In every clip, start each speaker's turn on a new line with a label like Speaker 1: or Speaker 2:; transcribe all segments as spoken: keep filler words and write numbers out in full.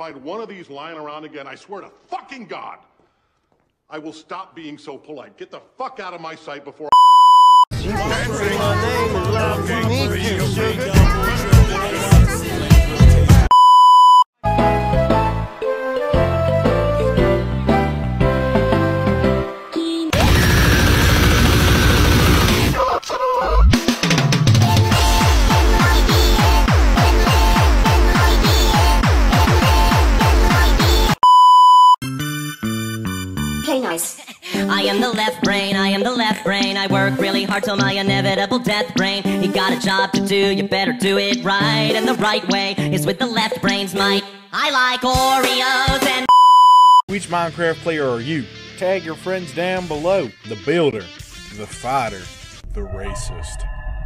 Speaker 1: find one of these lying around again, I swear to fucking God, I will stop being so polite. Get the fuck out of my sight before
Speaker 2: Nice. I am the left brain, I am the left brain. I work really hard till my inevitable death brain. You got a job to do, you better do it right. And the right way is with the left brain's might. I like Oreos and
Speaker 3: Which Minecraft player are you? Tag your friends down below. The builder, the fighter, the racist.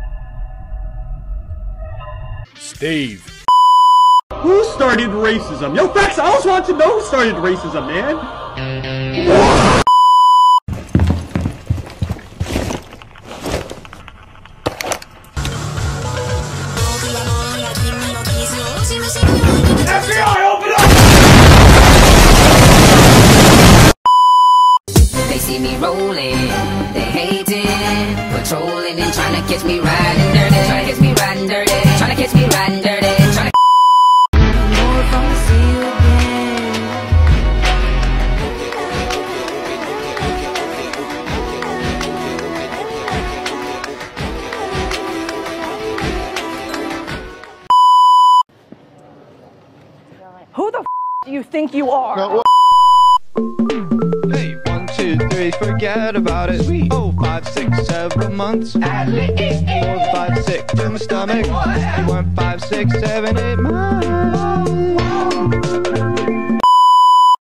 Speaker 3: Steve.
Speaker 4: Who started racism? Yo, facts, I always want to know who started racism, man. F B I, open up!
Speaker 5: They see me rolling, they hating, patrolling and trying to catch me riding dirty, trying to catch me riding dirty, trying to catch me riding dirty, trying to
Speaker 6: Who the f do you think you are?
Speaker 7: No, hey, one, two, three, forget about it. Sweet. Oh, five, six, seven months. Four, five, six, to my stomach. One, five, six, seven, eight months.